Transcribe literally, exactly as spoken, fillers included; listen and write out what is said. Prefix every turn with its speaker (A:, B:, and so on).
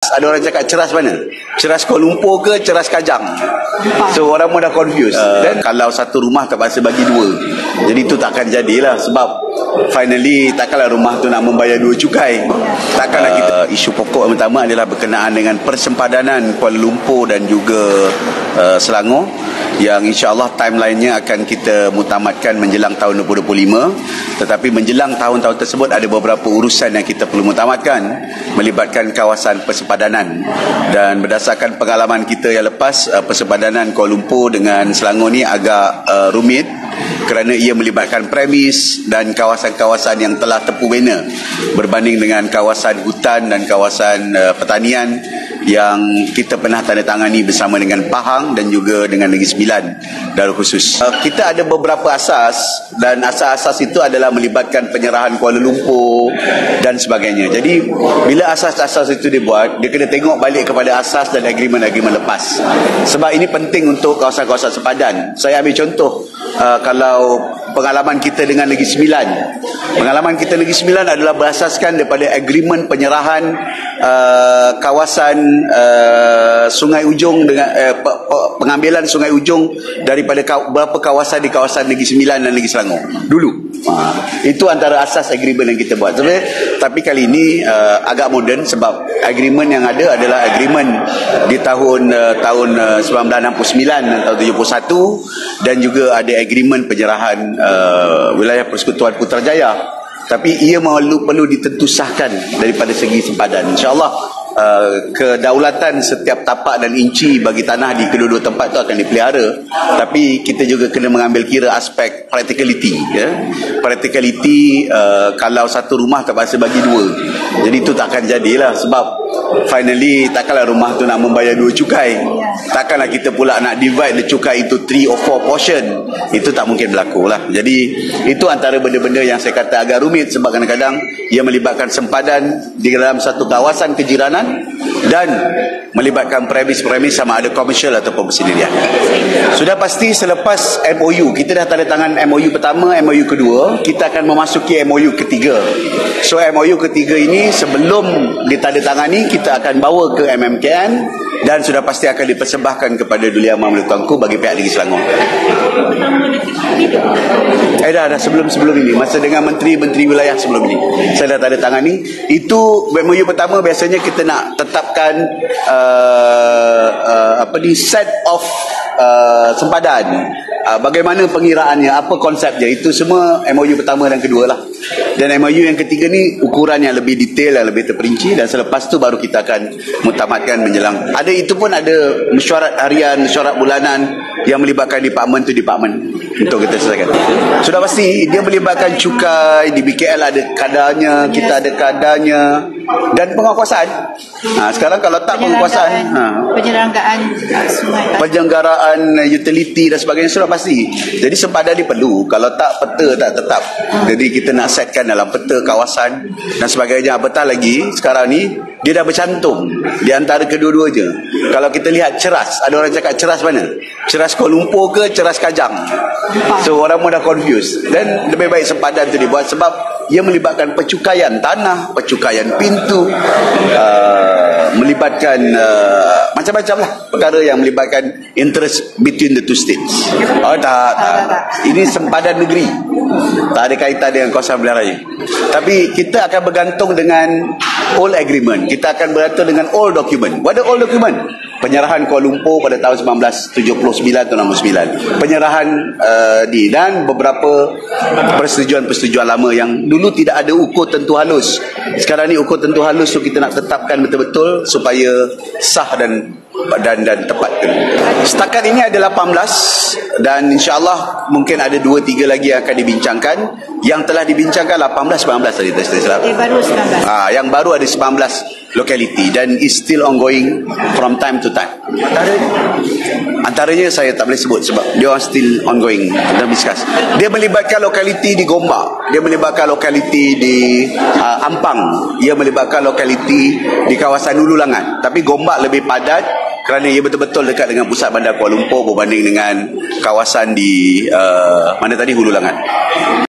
A: Ceras, ada orang cakap ceras mana? Ceras Kuala Lumpur ke ceras Kajang? So orang pun dah confused. uh, Dan kalau satu rumah terpaksa bagi dua, jadi itu takkan jadilah. Sebab finally takkanlah rumah tu nak membayar dua cukai. Takkanlah kita. uh, Isu pokok yang pertama adalah berkenaan dengan persempadanan Kuala Lumpur dan juga uh, Selangor, yang insyaAllah timeline-nya akan kita mutamatkan menjelang tahun dua ribu dua puluh lima. Tetapi menjelang tahun-tahun tersebut ada beberapa urusan yang kita perlu mutamatkan, melibatkan kawasan persempadanan. Dan berdasarkan pengalaman kita yang lepas, uh, persempadanan Kuala Lumpur dengan Selangor ni agak uh, rumit, kerana ia melibatkan premis dan kawasan-kawasan yang telah tepu bena berbanding dengan kawasan hutan dan kawasan uh, pertanian yang kita pernah tanda tangani bersama dengan Pahang dan juga dengan Negeri Sembilan Darul Khusus. Uh, kita ada beberapa asas, dan asas-asas itu adalah melibatkan penyerahan Kuala Lumpur dan sebagainya. Jadi bila asas-asas itu dibuat, dia kena tengok balik kepada asas dan agreement-agreement lepas. Sebab ini penting untuk kawasan-kawasan sempadan. Saya ambil contoh, uh, kalau pengalaman kita dengan Negeri Sembilan. Pengalaman kita Negeri Sembilan adalah berasaskan daripada agreement penyerahan uh, kawasan uh, Sungai Ujong dengan uh, pengambilan Sungai Ujong daripada beberapa kawasan di kawasan Negeri Sembilan dan Negeri Selangor dulu. Ha, itu antara asas agreement yang kita buat. Tapi, tapi kali ini uh, agak moden, sebab agreement yang ada adalah agreement di tahun uh, tahun uh, sembilan belas enam puluh sembilan dan tahun tujuh puluh satu, dan juga ada agreement penyerahan uh, wilayah Persekutuan Putrajaya. Tapi ia perlu perlu ditentusahkan daripada segi sempadan. InsyaAllah Uh, kedaulatan setiap tapak dan inci bagi tanah di kedua-dua tempat itu akan dipelihara. Tapi kita juga kena mengambil kira aspek practicality, ya. Practicality, uh, kalau satu rumah terpaksa bagi dua, jadi itu takkan jadilah. Sebab finally takkanlah rumah tu nak membayar dua cukai. Takkanlah kita pula nak divide the cukai itu three or four portion. Itu tak mungkin berlaku lah. Jadi itu antara benda-benda yang saya kata agak rumit, sebab kadang-kadang ia melibatkan sempadan di dalam satu kawasan kejiranan dan melibatkan premis-premis sama ada komersial ataupun persendirian. Sudah pasti selepas M O U, kita dah tanda tangan M O U pertama, M O U kedua, kita akan memasuki M O U ketiga. So M O U ketiga ini sebelum ditandatangani, kita akan bawa ke M M K N dan sudah pasti akan dipersembahkan kepada Duli Amang Melaka Tuanku bagi pihak Negeri Selangor. Eh dah, dah sebelum-sebelum ini, masa dengan menteri-menteri wilayah sebelum ini, saya dah tanda tangani. Itu M O U pertama, biasanya kita nak tetapkan uh, uh, apa ni set of uh, sempadan. Uh, bagaimana pengiraannya, apa konsepnya, itu semua M O U pertama dan kedua lah. Dan M O U yang ketiga ni ukuran yang lebih detail, yang lebih terperinci, dan selepas tu baru kita akan mutamatkan menjelang. Ada itu pun ada mesyuarat harian, mesyuarat bulanan yang melibatkan department tu department untuk kita selesaikan. Sudah pasti dia melibatkan cukai, di B K L ada kadarnya, kita ada kadarnya, dan penguasaan. Ha, sekarang kalau tak penguasaan, ha,
B: penyelenggaraan sungai,
A: penyelenggaraan utility dan sebagainya sudah pasti. Jadi sempadan ni perlu. Kalau tak, peta tak tetap. Jadi kita nak setkan dalam peta kawasan dan sebagainya. Apatah lagi sekarang ni dia dah bercantum di antara kedua-duanya. Kalau kita lihat ceras, ada orang cakap ceras mana? Ceras Kuala Lumpur ke ceras Kajang? So orang pun dah confused. Dan lebih baik sempadan tu dibuat, sebab ia melibatkan percukaian tanah, percukaian pintu, uh, melibatkan uh, macam-macam lah perkara yang melibatkan interest between the two states. Oh tak, tak. Ini sempadan negeri, tak ada kaitan dengan kawasan pilihan raya. Tapi kita akan bergantung dengan all agreement, kita akan bergantung dengan all document. What are all document? Penyerahan Kuala Lumpur pada tahun sembilan belas tujuh puluh sembilan atau enam puluh sembilan, penyerahan uh, di dan beberapa persetujuan-persetujuan lama yang dulu tidak ada ukur tentu halus. Sekarang ni ukur tentu halus tu kita nak tetapkan betul-betul supaya sah dan dan dan tepat. Setakat ini ada lapan belas, dan insya-Allah mungkin ada dua tiga lagi yang akan dibincangkan. Yang telah dibincangkan lapan belas sembilan belas tadi tadi salah.
B: Eh, baru sembilan belas. Ah,
A: yang baru ada sembilan belas locality dan is still ongoing from time to time. Antara, antaranya saya tak boleh sebut sebab dia orang still ongoing dan discuss. Dia melibatkan lokaliti di Gombak, dia melibatkan lokaliti di uh, Ampang, ia melibatkan lokaliti di kawasan Hulu Langat. Tapi Gombak lebih padat kerana ia betul-betul dekat dengan pusat bandar Kuala Lumpur berbanding dengan kawasan di uh, mana tadi Hulu Langat.